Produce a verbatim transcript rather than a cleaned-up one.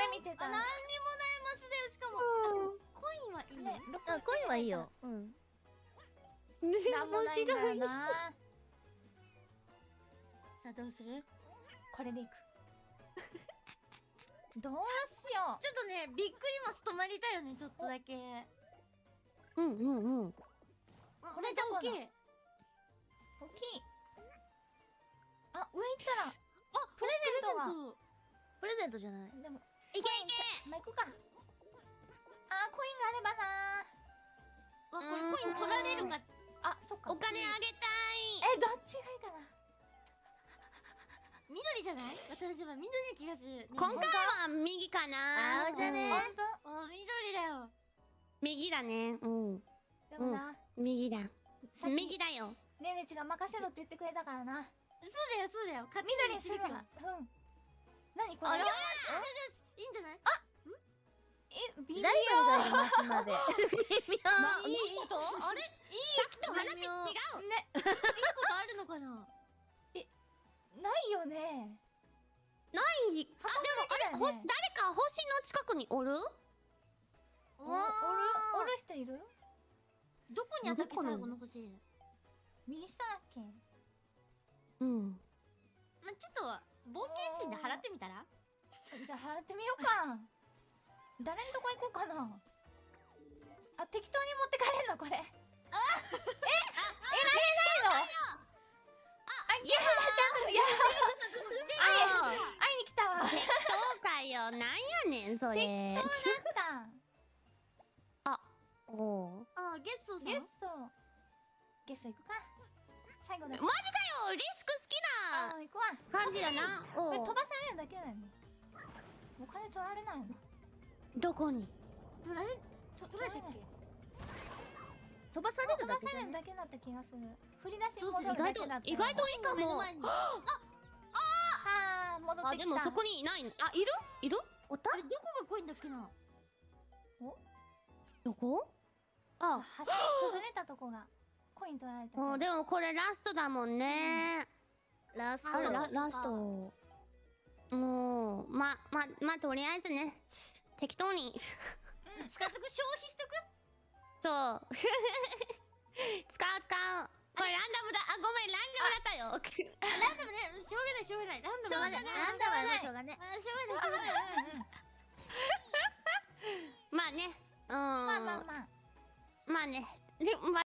れ見てた。 あ、なんにもないマスだよ、しかも。あ、でも、コインはいいね。 あ、コインはいいよ。うん。 なんもないんだよな。 さあ、どうする？ これでいく。どうしよちょっとね、びっくりマス止まりたいよね、ちょっとだけ。 うんうんうん。 あ、めっちゃ大きい。 う。大きい。あ、上行ったら、 あ、 プレゼントが。 ト。 プレゼントじゃない。 でも、 いけいけ。 まあ、行くか。あー、コインがあればなあ、これコイン取られるか。 あ、そっか。 お金あげたい。 え、どっちがいいかな。 緑じゃない？私は緑な気がする。 今回は右かな。 青じゃね。 ほんと？ あ、緑だよ。 右だね。うん。 でもな、 右だ。 さっき右だよ。 ねえねちが任せろって言ってくれたからな。 そうだよ、そうだよ。 緑にするわ。うん。何これ。 あ、よしよし、いいんじゃない？ え、微妙。 ライバルがいますまで。微妙。 まいいこと？あれ？さっきと話違う。 ね、 いいことあるのかな？ ないよね。 ない。あ、でもあれ、ほ誰か星の近くにおる？ おおるおる人いる？ どこにあったっけ、最後の星。 右下だっけ？ うん。 ま、ちょっと冒険心で払ってみたら？ じゃあ払ってみようか。誰のとこ行こうかな。あ、適当に持ってかれんのこれ。あ、え、え、られないの？あ、いや、ちゃんと、いや、会い、会いに来たわ。 適当かよ。なんやねん、それ。 適当だった。 あ、おう。 あ、ゲストさん。 ゲスト。ゲスト行くか。最後だし。 マジかよ、リスク好きあ、 な行くわ。 感じだな。 これおう。 飛ばされるだけだよね。お金取られないの？ どこに？ 取られ、と取られたっけ？ 飛ばされる飛ばされだけじゃね。 るだけだった気がする。振り出しに戻どうする？ るだけだった。 意外といいかも。 前に。 はあ、戻ってあ、 きた。 でもそこにいないの。あ、いる？いる？おったあれ、どこがコインだっけな？ どこ？あ、 橋崩れたとこがコイン取られた。 あ、でもこれラストだもんね。ラスあそうかララスト。もう、ま、ま、ま、とりあえずね、適当に。 使っとく、消費しとく。 そう。使う使う。これランダムだ。あ、ごめん、ランダムだったよ。 ランダムね、しょうがないしょうがない。ランダムしょうがないランダムはしょうがない。あ、しょうがないしょうがない。 まあね。うーん。 まあまあまあ。 まあね。で、ま